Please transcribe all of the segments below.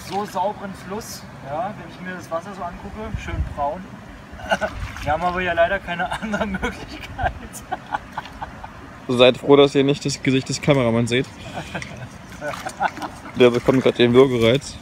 so sauberen Fluss, ja, wenn ich mir das Wasser so angucke, schön braun. Wir haben aber ja leider keine andere Möglichkeit. Seid froh, dass ihr nicht das Gesicht des Kameramanns seht. Der bekommt gerade den Würgereiz.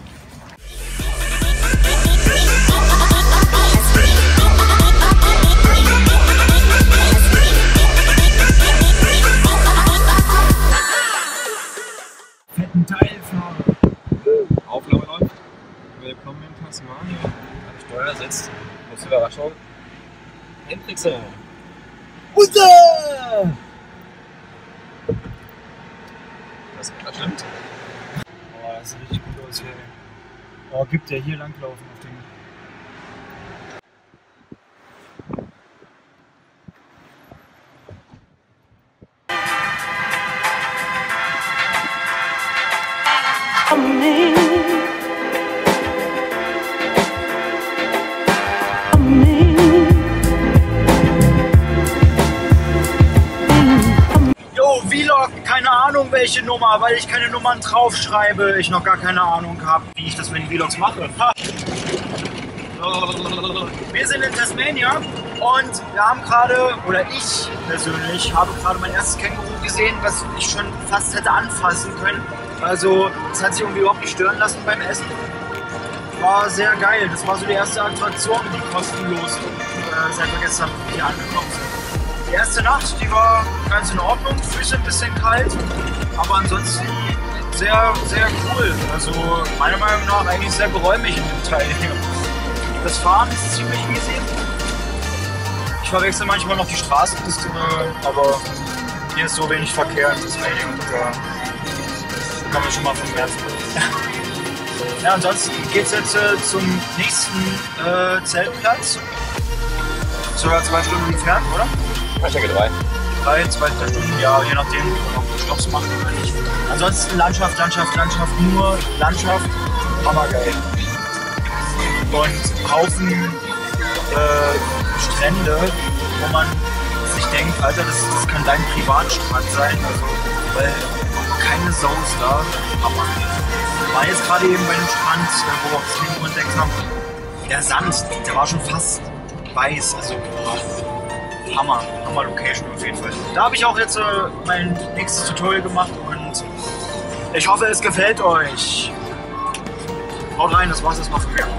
Fetten Teilfahrer. Aufnahme läuft. Willkommen in Tasmanien. An Steuer sitzt, große Überraschung, Hendriksen. Unser! Das stimmt. Oh, das sieht richtig gut aus hier. Oh, gibt ja hier langlaufen auf dem. Jo, Vlog, keine Ahnung welche Nummer, weil ich keine Nummern draufschreibe. Ich noch gar keine Ahnung habe, wie ich das mit den Vlogs mache. Ha. Wir sind in Tasmania und wir haben gerade, oder ich persönlich, habe gerade mein erstes Känguru gesehen, was ich schon fast hätte anfassen können. Also, das hat sich irgendwie überhaupt nicht stören lassen beim Essen. War sehr geil. Das war so die erste Attraktion, die kostenlos seit wir gestern hier angekommen sind. Die erste Nacht, die war ganz in Ordnung, Füße ein bisschen kalt, aber ansonsten sehr, sehr cool. Also meiner Meinung nach eigentlich sehr geräumig in dem Teil hier. Das Fahren ist ziemlich easy. Ich verwechsel manchmal noch die Straßenpiste, aber hier ist so wenig Verkehr in Tasmanien. Da kann man schon mal vom Herzen. Ja, ansonsten geht es jetzt zum nächsten Zeltplatz. Sogar 2 Stunden entfernt, oder? Ich denke 3. 2 Stunden, ja, je nachdem, ob wir Stopps machen oder nicht. Ansonsten Landschaft, nur Landschaft, hammergeil. Und Haufen Strände, wo man sich denkt, Alter, das kann dein Privatstrand sein, also, weil keine Sau ist da, Hammer. Wir waren jetzt gerade eben bei dem Strand, wo wir auch das Känguru entdeckt haben. Der Sand, der war schon fast weiß, also boah, Hammer Location auf jeden Fall. Da habe ich auch jetzt mein nächstes Tutorial gemacht und ich hoffe, es gefällt euch. Haut rein, das war's erstmal von mir.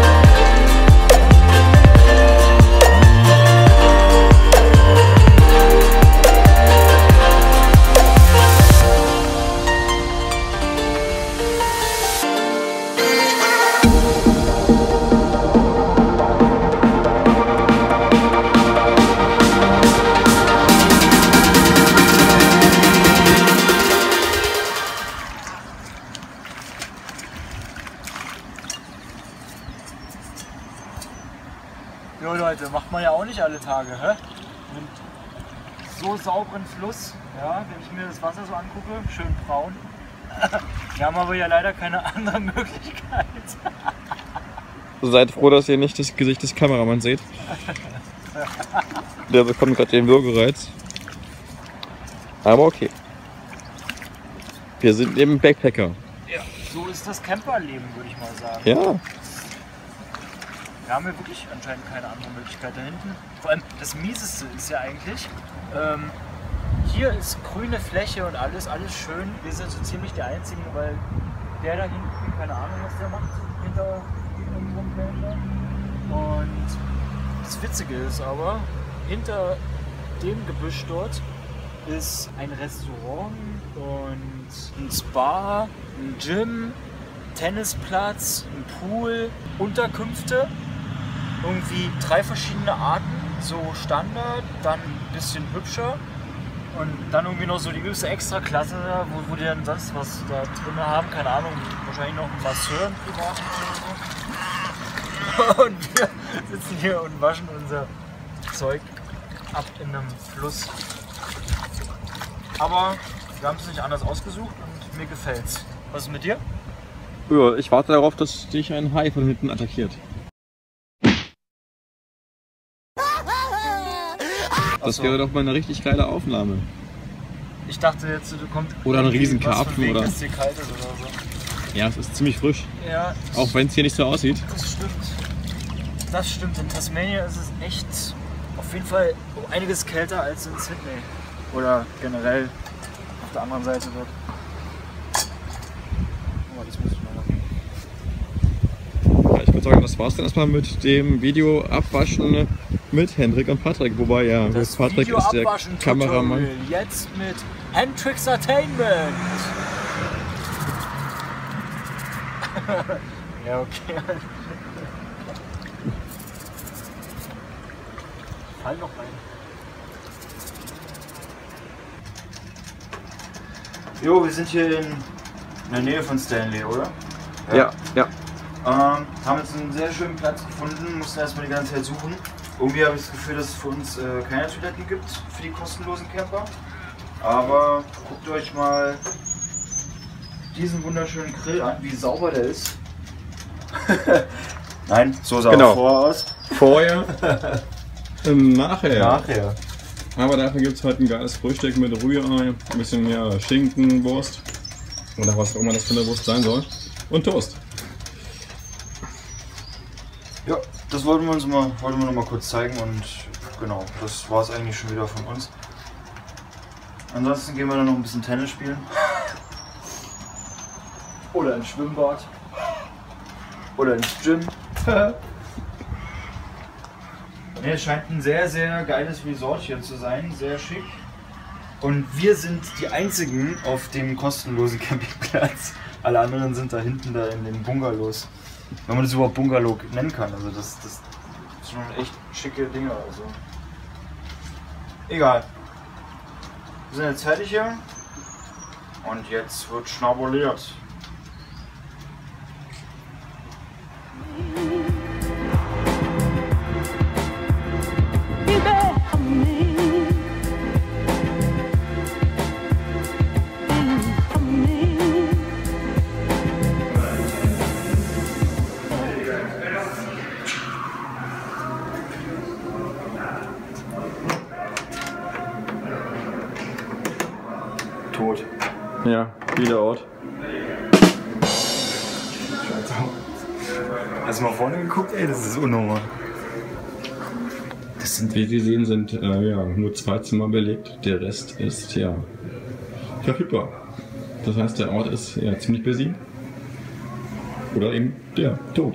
Jo Leute, macht man ja auch nicht alle Tage, hä? Mit so sauberen Fluss, ja, wenn ich mir das Wasser so angucke, schön braun. Wir haben aber ja leider keine andere Möglichkeit. Seid froh, dass ihr nicht das Gesicht des Kameramanns seht. Der bekommt gerade den Würgereiz. Aber okay. Wir sind eben Backpacker. Ja, so ist das Camperleben, würde ich mal sagen. Ja. Wir haben ja wirklich anscheinend keine andere Möglichkeit da hinten. Vor allem das Mieseste ist ja eigentlich, hier ist grüne Fläche und alles schön. Wir sind so ziemlich die Einzigen, weil der da hinten, keine Ahnung was der macht, hinter unserem Gelände. Und das Witzige ist aber, hinter dem Gebüsch dort ist ein Restaurant und ein Spa, ein Gym, Tennisplatz, ein Pool, Unterkünfte. Irgendwie 3 verschiedene Arten, so Standard, dann ein bisschen hübscher und dann irgendwie noch so die höchste Extraklasse, wo die dann sonst was da drin haben, keine Ahnung, wahrscheinlich noch einen Masseur, einen privaten oder so. Und wir sitzen hier und waschen unser Zeug ab in einem Fluss. Aber wir haben es nicht anders ausgesucht und mir gefällt's. Was ist mit dir? Ja, ich warte darauf, dass dich ein Hai von hinten attackiert. Das wäre doch mal eine richtig geile Aufnahme. Ich dachte jetzt, du kommst. Oder ein Riesenkarpfen oder. Dass dir kalt ist oder so. Ja, es ist ziemlich frisch. Ja. Auch wenn es hier nicht so aussieht. Das stimmt. Das stimmt. In Tasmania ist es echt auf jeden Fall einiges kälter als in Sydney. Oder generell auf der anderen Seite dort. Oh, das muss ich mal machen. Ja, ich würde sagen, das war's dann erstmal mit dem Video abwaschen mit Hendrik und Patrick. Wobei ja, Das Patrick Video ist der abwaschen Kameramann. Tutorial jetzt mit Hendrix Entertainment. Ja, okay. Fall noch rein. Jo, wir sind hier in der Nähe von Stanley, oder? Ja, ja. Haben jetzt einen sehr schönen Platz gefunden, mussten erstmal die ganze Zeit suchen. Irgendwie habe ich das Gefühl, dass es für uns keine Toiletten gibt, für die kostenlosen Camper. Aber guckt euch mal diesen wunderschönen Grill an, wie sauber der ist. Nein, so sah er vorher aus. Vorher, nachher. Nachher. Aber dafür gibt es heute ein geiles Frühstück mit Rührei, ein bisschen ja, Schinken, Wurst oder was auch immer das für eine Wurst sein soll und Toast. Ja, das wollten wir noch mal kurz zeigen und genau, das war es eigentlich schon wieder von uns. Ansonsten gehen wir dann noch ein bisschen Tennis spielen. Oder ins Schwimmbad. Oder ins Gym. Ne, es scheint ein sehr, sehr geiles Resort hier zu sein, sehr schick. Und wir sind die einzigen auf dem kostenlosen Campingplatz. Alle anderen sind da hinten da in den Bungalows. Wenn man das überhaupt Bungalow nennen kann. Also das ist schon echt schicke Dinge. Also. Egal. Wir sind jetzt fertig hier. Und jetzt wird schnabuliert. Tot. Ja, Wiederort. Hast du mal vorne geguckt? Ey, das ist unnormal. Das sind, wie Sie sehen, sind ja, nur 2 Zimmer belegt. Der Rest ist ja verfügbar. Das heißt, der Ort ist ja ziemlich busy. Oder eben der tot.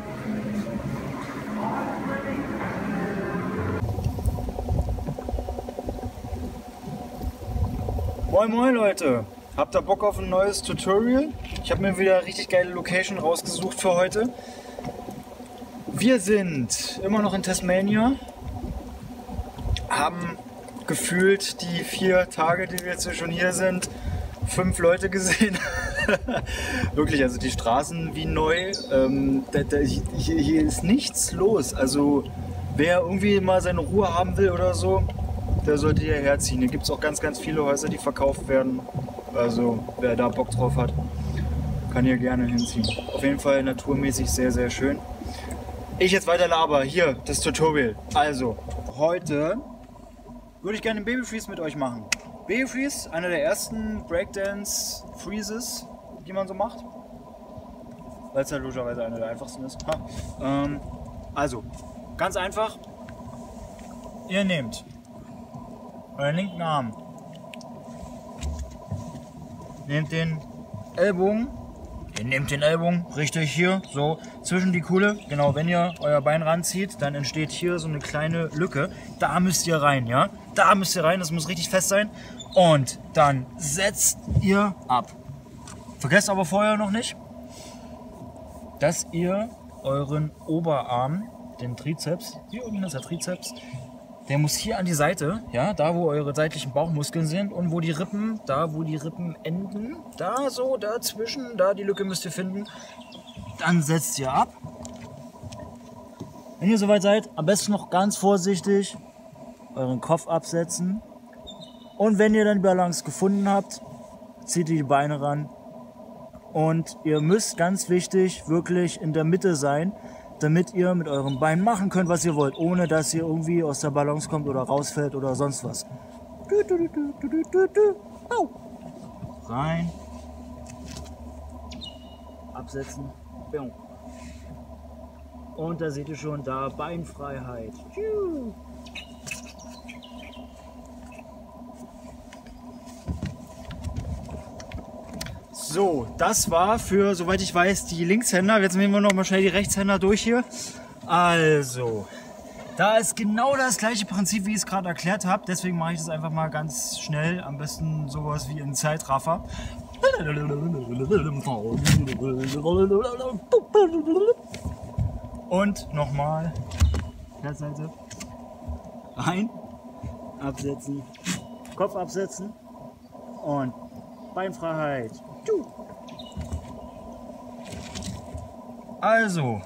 Moin moin Leute, habt ihr Bock auf ein neues Tutorial? Ich habe mir wieder eine richtig geile Location rausgesucht für heute. Wir sind immer noch in Tasmania, haben gefühlt die 4 Tage, die wir jetzt schon hier sind, 5 Leute gesehen. Wirklich, also die Straßen wie neu, hier ist nichts los. Also wer irgendwie mal seine Ruhe haben will oder so, der sollte hierher ziehen. Hier gibt es auch ganz, ganz viele Häuser, die verkauft werden. Also wer da Bock drauf hat, kann hier gerne hinziehen. Auf jeden Fall naturmäßig sehr, sehr schön. Ich jetzt weiter laber. Hier, das Tutorial. Also, heute würde ich gerne einen Baby Freeze mit euch machen. Baby Freeze, einer der ersten Breakdance Freezes, die man so macht. Weil es halt logischerweise einer der einfachsten ist. Also, ganz einfach. Ihr nehmt euren linken Arm, nehmt den Ellbogen, richtig hier, so zwischen die Kuhle, genau, wenn ihr euer Bein ranzieht, dann entsteht hier so eine kleine Lücke, da müsst ihr rein, ja, da müsst ihr rein, das muss richtig fest sein und dann setzt ihr ab. Vergesst aber vorher noch nicht, dass ihr euren Oberarm, den Trizeps, hier unten ist der Trizeps, der muss hier an die Seite, ja, da wo eure seitlichen Bauchmuskeln sind und wo die Rippen, da wo die Rippen enden, da so dazwischen, da die Lücke müsst ihr finden. Dann setzt ihr ab. Wenn ihr soweit seid, am besten noch ganz vorsichtig euren Kopf absetzen. Und wenn ihr dann die Balance gefunden habt, zieht ihr die Beine ran. Und ihr müsst, ganz wichtig, wirklich in der Mitte sein, damit ihr mit eurem Bein machen könnt, was ihr wollt, ohne dass ihr irgendwie aus der Balance kommt oder rausfällt oder sonst was. Rein. absetzen. Und da seht ihr schon, da Beinfreiheit. So, das war für, soweit ich weiß, die Linkshänder. Jetzt nehmen wir noch mal schnell die Rechtshänder durch hier. Also, da ist genau das gleiche Prinzip, wie ich es gerade erklärt habe. Deswegen mache ich das einfach mal ganz schnell. Am besten sowas wie in Zeitraffer. Und nochmal. Kehrseite. Rein. Absetzen. Kopf absetzen. Und Beinfreiheit. Also.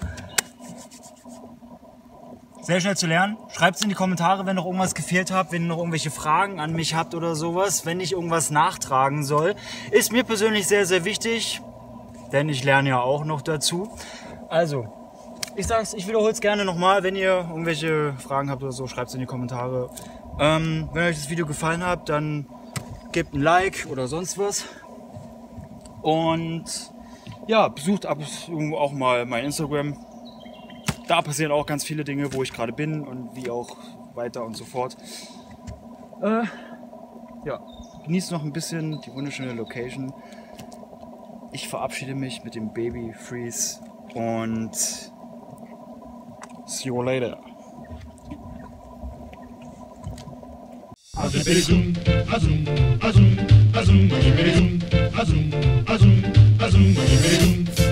Sehr schnell zu lernen. Schreibt es in die Kommentare, wenn noch irgendwas gefehlt habt, wenn ihr noch irgendwelche Fragen an mich habt oder sowas, wenn ich irgendwas nachtragen soll. Ist mir persönlich sehr, sehr wichtig, denn ich lerne ja auch noch dazu. Also, ich wiederhole es gerne nochmal, wenn ihr irgendwelche Fragen habt oder so, schreibt es in die Kommentare. Wenn euch das Video gefallen hat, dann gebt ein Like oder sonst was. Und ja, besucht ab und zu auch mal mein Instagram. Da passieren auch ganz viele Dinge, wo ich gerade bin und wie auch weiter und so fort. Ja, genießt noch ein bisschen die wunderschöne Location. Ich verabschiede mich mit dem Baby Freeze und see you later. Azum, azum, azum, azum, azum, azum, azum, azum, azum, azum.